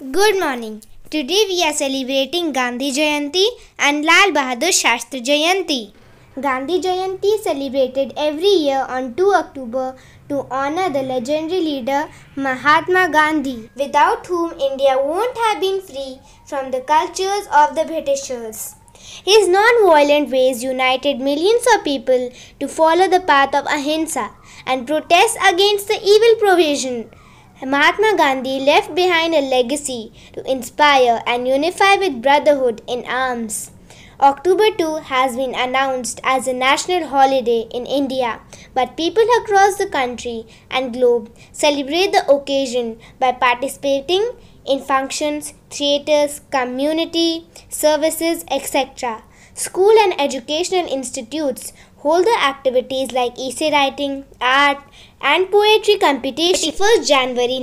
Good morning. Today we are celebrating Gandhi Jayanti and Lal Bahadur Shastri Jayanti. Gandhi Jayanti is celebrated every year on 2 October to honor the legendary leader Mahatma Gandhi, without whom India won't have been free from the cultures of the Britishers. His non-violent ways united millions of people to follow the path of ahimsa and protest against the evil provision. Mahatma Gandhi left behind a legacy to inspire and unify with brotherhood in arms. October 2 has been announced as a national holiday in India, but people across the country and globe celebrate the occasion by participating in functions, theatres, community services, etc. School and educational institutes hold the activities like essay writing, art, and poetry competition. 1st January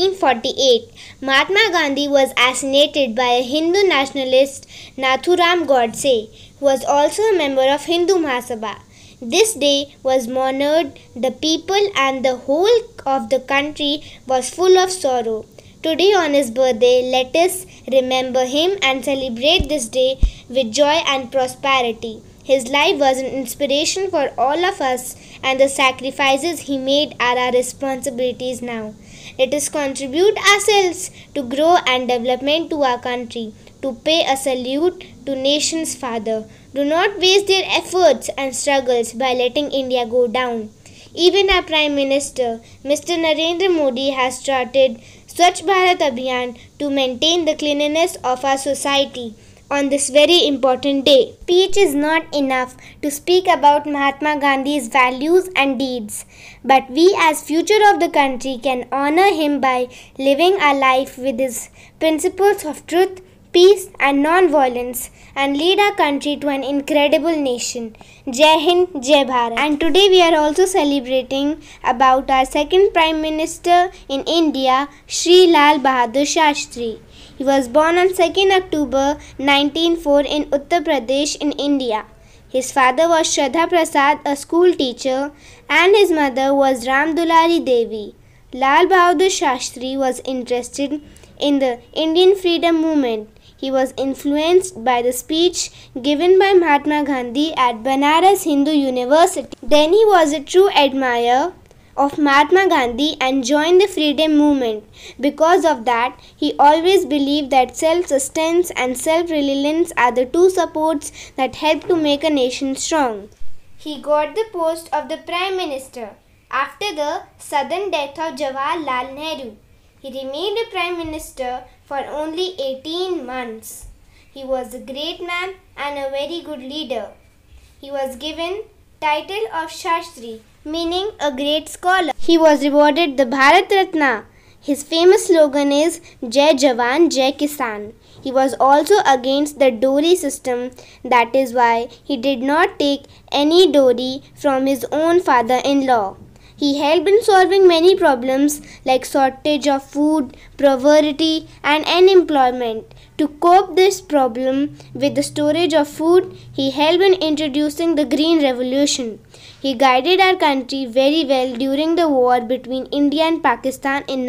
1948, Mahatma Gandhi was assassinated by a Hindu nationalist, Nathuram Godse, who was also a member of Hindu Mahasabha. This day was mourned. The people and the whole of the country was full of sorrow. Today on his birthday, let us remember him and celebrate this day with joy and prosperity. His life was an inspiration for all of us, and the sacrifices he made are our responsibilities now. Let us contribute ourselves to grow and development to our country, to pay a salute to nation's father. Do not waste their efforts and struggles by letting India go down. Even our Prime Minister, Mr. Narendra Modi, has started Swachh Bharat Abhiyan to maintain the cleanliness of our society on this very important day. Speech is not enough to speak about Mahatma Gandhi's values and deeds, but we as future of the country can honor him by living our life with his principles of truth, peace and non-violence, and lead our country to an incredible nation. Jai Hind, Jai Bharat. And today we are also celebrating about our second Prime Minister in India, Shri Lal Bahadur Shastri. He was born on 2nd October 1904 in Uttar Pradesh in India. His father was Shraddha Prasad, a school teacher, and his mother was Ram Dulari Devi. Lal Bahadur Shastri was interested in the Indian freedom movement. He was influenced by the speech given by Mahatma Gandhi at Banaras Hindu University. Then he was a true admirer of Mahatma Gandhi and joined the freedom movement. Because of that, he always believed that self-sustenance and self-reliance are the two supports that help to make a nation strong. He got the post of the Prime Minister after the sudden death of Jawaharlal Nehru. He remained a Prime Minister for only 18 months. He was a great man and a very good leader. He was given title of Shastri, meaning a great scholar. He was rewarded the Bharat Ratna. His famous slogan is Jai Jawan, Jai Kisan. He was also against the dowry system. That is why he did not take any dowry from his own father-in-law. He helped in solving many problems like shortage of food, poverty and unemployment. To cope this problem with the storage of food, he helped in introducing the Green Revolution. He guided our country very well during the war between India and Pakistan in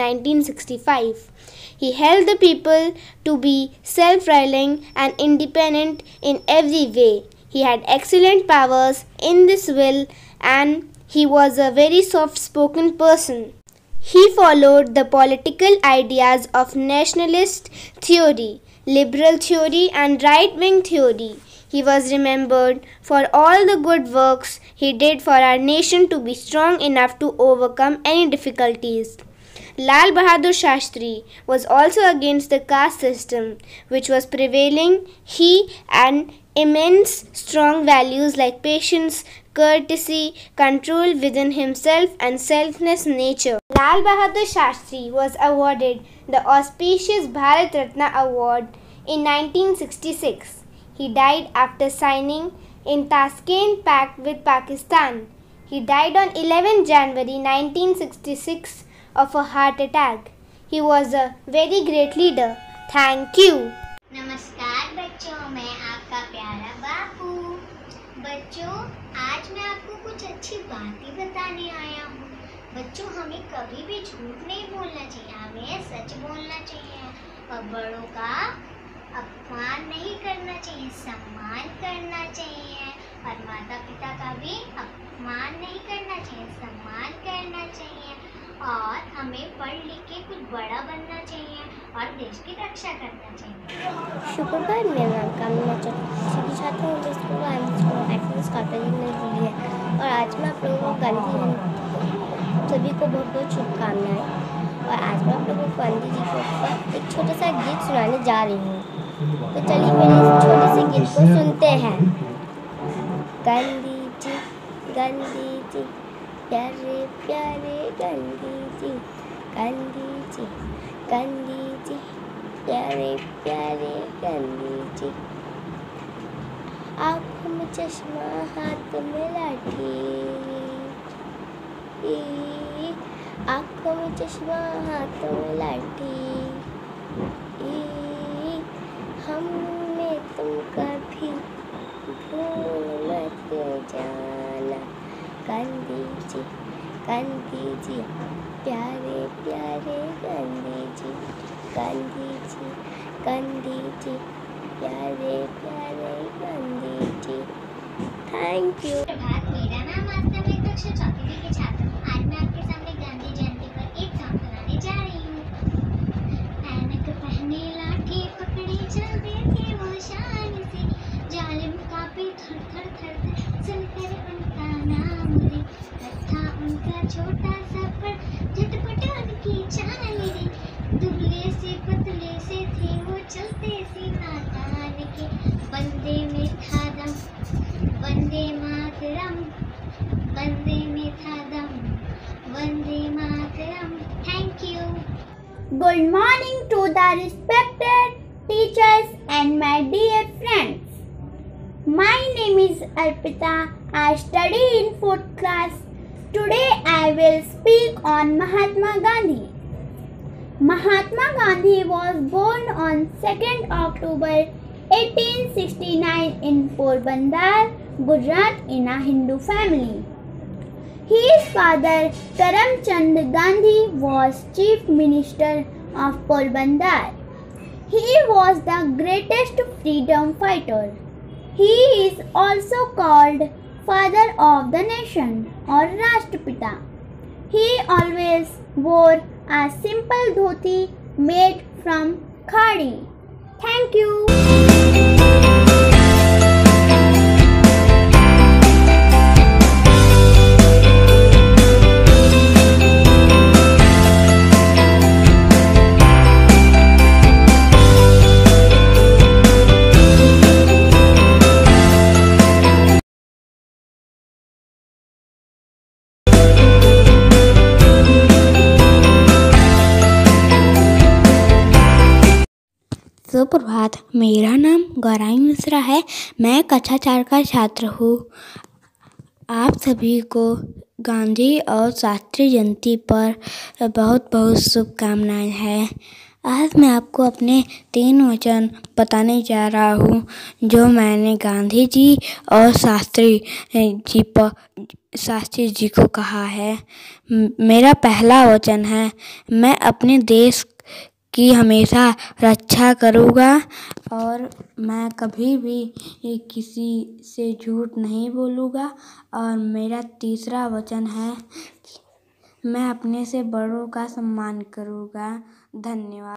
1965. He helped the people to be self-reliant and independent in every way. He had excellent powers in this will and he was a very soft-spoken person. He followed the political ideas of nationalist theory, liberal theory and right-wing theory. He was remembered for all the good works he did for our nation to be strong enough to overcome any difficulties. Lal Bahadur Shastri was also against the caste system which was prevailing. He had immense strong values like patience, courtesy, control within himself and selfless nature. Lal Bahadur Shastri was awarded the auspicious Bharat Ratna Award in 1966. He died after signing in Tashkent Pact with Pakistan. He died on 11 January 1966 of a heart attack. He was a very great leader. Thank you. नमस्कार बच्चों, मैं आपका प्यारा बापू। बच्चों, आज मैं आपको कुछ अच्छी बातें बताने आया हूँ। बच्चों, हमें कभी भी झूठ नहीं बोलना चाहिए, हमें सच बोलना चाहिए और बड़ों का अपमान नहीं करना चाहिए, सम्मान करना चाहिए और माता पिता का भी अपमान नहीं करना चाहिए, सम्मान करना चाहिए और हमें पढ़ लिख के कुछ बड़ा बनना चाहिए और देश की रक्षा करना चाहिए। शुक्रवार मेरा नाम कामना चौथी छात्र हूँ, जिसको एक्सेस कॉलेज ने दी है। और आज मैं आप लोगों को गांधी जयंती सभी को बहुत बहुत शुभकामनाएं। और आज मैं आप लोगों को गांधी जी के ऊपर एक छोटा सा गीत सुनाने जा रही हूँ। तो चलिए मेरे इस छोटे से गीत को सुनते हैं। गांधी जी प्यारे प्यारे गांधी जी, गांधी जी प्यारे प्यारे गांधी जी। आँखों में चश्मा हाथ में लाठी, आँखों में चश्मा हाथों में लाठी, हमें तुम कभी भूल मत जाना। गांधी जी प्यारे प्यारे गांधी जी, गांधी जी प्यारे प्यारे गांधी जी। Thank you. प्रभात, मेरा नाम वास्तविक कक्षा चौथी B के छात्र हूँ। आज मैं आपके सामने गांधी जयंती पर एक सॉन्ग सुनाने जा रही हूँ। ऐनक पहने लाठी पकड़े चलते थे वो शान से, जालिम कांपे थर थर थर थर सुनकर उनका नाम रे। था उनका छोटा सा पर झटपट उनकी चाल रे, दुबले से पतले से थे वो चलते सीना तान के। वंदे में था दम, वंदे मातरम, वंदे में था दम, Vande Mataram. Thank you. Good morning to the respected teachers and my dear friends. My name is Arpita. I study in 4th class. Today I will speak on Mahatma Gandhi. Mahatma Gandhi was born on 2nd October 1869 in Porbandar, Gujarat in a Hindu family. His father Karamchand Gandhi was Chief Minister of Porbandar. He was the greatest freedom fighter. He is also called Father of the Nation or Rashtrapita. He always wore a simple dhoti made from khadi. Thank you. सुप्रभात, मेरा नाम गौराई मिश्रा है। मैं कक्षा 4 का छात्र हूँ। आप सभी को गांधी और शास्त्री जयंती पर बहुत बहुत शुभकामनाएं हैं। आज मैं आपको अपने 3 वचन बताने जा रहा हूँ जो मैंने गांधी जी और शास्त्री जी को कहा है। मेरा पहला वचन है, मैं अपने देश की हमेशा रक्षा करूँगा और मैं कभी भी किसी से झूठ नहीं बोलूँगा। और मेरा तीसरा वचन है, मैं अपने से बड़ों का सम्मान करूँगा। धन्यवाद।